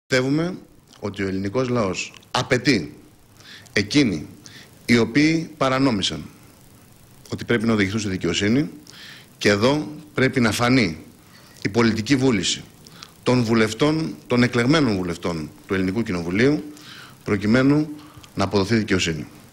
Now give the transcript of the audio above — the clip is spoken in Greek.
Πιστεύουμε ότι ο ελληνικός λαός απαιτεί εκείνοι οι οποίοι παρανόμησαν ότι πρέπει να οδηγηθούν στη δικαιοσύνη, και εδώ πρέπει να φανεί η πολιτική βούληση των βουλευτών, των εκλεγμένων βουλευτών του Ελληνικού Κοινοβουλίου, προκειμένου να αποδοθεί δικαιοσύνη.